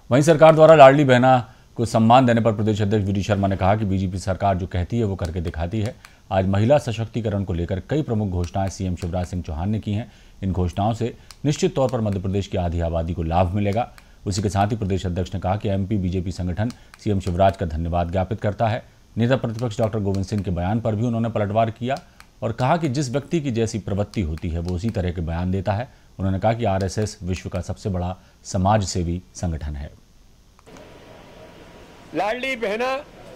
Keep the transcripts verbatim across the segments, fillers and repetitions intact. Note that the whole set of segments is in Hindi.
वहीं सरकार द्वारा लाडली बहना को सम्मान देने पर प्रदेश अध्यक्ष वी डी शर्मा ने कहा कि बीजेपी सरकार जो कहती है वो करके दिखाती है। आज महिला सशक्तिकरण को लेकर कई प्रमुख घोषणाएं सीएम शिवराज सिंह चौहान ने की हैं। इन घोषणाओं से निश्चित तौर पर मध्य प्रदेश की आधी आबादी को लाभ मिलेगा। उसी के साथ ही प्रदेश अध्यक्ष ने कहा कि एमपी बीजेपी संगठन सीएम शिवराज का धन्यवाद ज्ञापित करता है। नेता प्रतिपक्ष डॉक्टर गोविंद सिंह के बयान पर भी उन्होंने पलटवार किया और कहा कि जिस व्यक्ति की जैसी प्रवृत्ति होती है वो उसी तरह के बयान देता है। उन्होंने कहा कि आरएसएस विश्व का सबसे बड़ा समाज सेवी संगठन है। लाडली बहना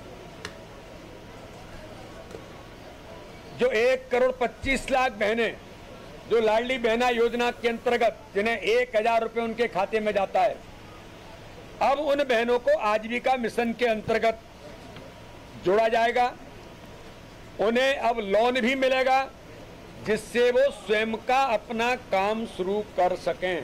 जो एक करोड़ पच्चीस लाख बहनें जो लाडली बहना योजना के अंतर्गत जिन्हें एक हजार रुपये उनके खाते में जाता है, अब उन बहनों को आजीविका मिशन के अंतर्गत जोड़ा जाएगा। उन्हें अब लोन भी मिलेगा जिससे वो स्वयं का अपना काम शुरू कर सकें।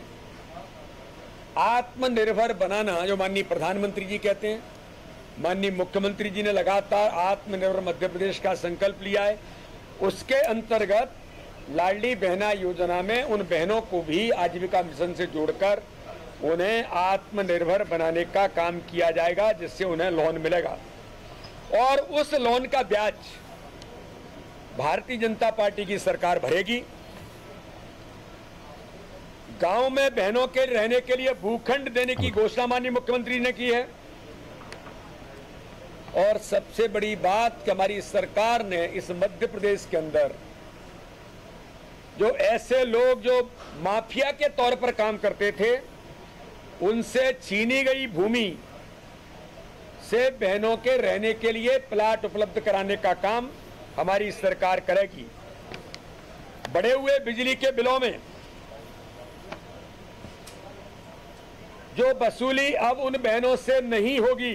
आत्मनिर्भर बनाना जो माननीय प्रधानमंत्री जी कहते हैं, माननीय मुख्यमंत्री जी ने लगातार आत्मनिर्भर मध्य प्रदेश का संकल्प लिया है, उसके अंतर्गत लाडली बहना योजना में उन बहनों को भी आजीविका मिशन से जोड़कर उन्हें आत्मनिर्भर बनाने का काम किया जाएगा जिससे उन्हें लोन मिलेगा। और उस लोन का ब्याज भारतीय जनता पार्टी की सरकार भरेगी। गांव में बहनों के रहने के लिए भूखंड देने की घोषणा माननीय मुख्यमंत्री ने की है। और सबसे बड़ी बात कि हमारी सरकार ने इस मध्य प्रदेश के अंदर जो ऐसे लोग जो माफिया के तौर पर काम करते थे उनसे छीनी गई भूमि से बहनों के रहने के लिए प्लाट उपलब्ध कराने का काम हमारी सरकार करेगी। बढ़े हुए बिजली के बिलों में जो वसूली अब उन बहनों से नहीं होगी,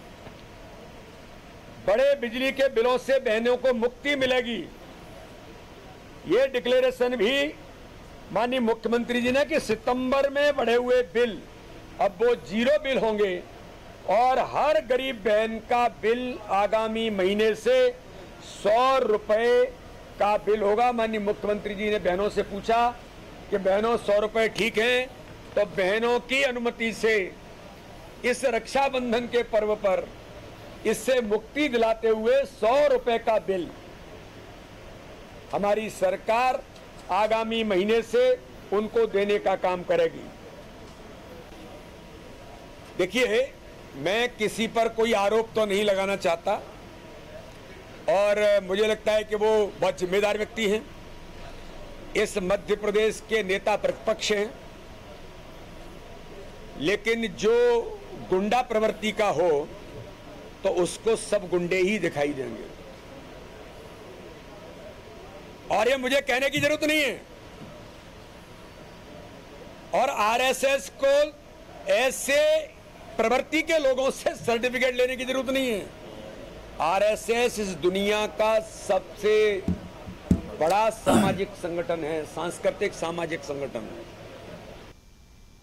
बड़े बिजली के बिलों से बहनों को मुक्ति मिलेगी। ये डिक्लेरेशन भी माननीय मुख्यमंत्री जी ने कि सितंबर में बढ़े हुए बिल अब वो जीरो बिल होंगे और हर गरीब बहन का बिल आगामी महीने से सौ रुपए का बिल होगा। माननीय मुख्यमंत्री जी ने बहनों से पूछा कि बहनों सौ रुपए ठीक हैं, तो बहनों की अनुमति से इस रक्षाबंधन के पर्व पर इससे मुक्ति दिलाते हुए सौ रुपए का बिल हमारी सरकार आगामी महीने से उनको देने का काम करेगी। देखिए, मैं किसी पर कोई आरोप तो नहीं लगाना चाहता और मुझे लगता है कि वो बहुत जिम्मेदार व्यक्ति हैं, इस मध्य प्रदेश के नेता प्रतिपक्ष हैं, लेकिन जो गुंडा प्रवृत्ति का हो तो उसको सब गुंडे ही दिखाई देंगे। और ये मुझे कहने की जरूरत नहीं है। और आरएसएस को ऐसे प्रवृत्ति के लोगों से सर्टिफिकेट लेने की जरूरत नहीं है। आरएसएस इस दुनिया का सबसे बड़ा सामाजिक संगठन है, सांस्कृतिक सामाजिक संगठन है।